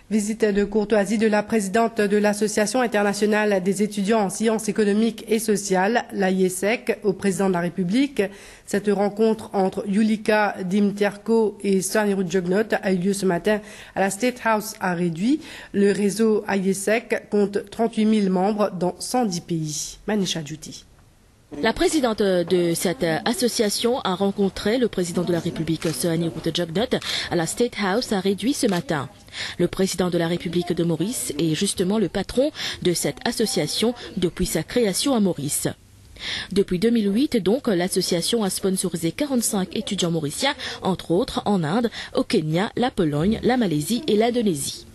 Visite de courtoisie de la présidente de l'Association internationale des étudiants en sciences économiques et sociales, l'AIESEC, au président de la République. Cette rencontre entre Julika Dimterko et Sohanieru Jugnot a eu lieu ce matin à la State House à Réduit. Le réseau AIESEC compte 38 000 membres dans 110 pays. Manisha Djouti. La présidente de cette association a rencontré le président de la République, Sohanieru Jugnot, à la State House à Réduit ce matin. Le président de la République de Maurice est justement le patron de cette association depuis sa création à Maurice. Depuis 2008, donc, l'association a sponsorisé 45 étudiants mauriciens, entre autres en Inde, au Kenya, la Pologne, la Malaisie et l'Indonésie.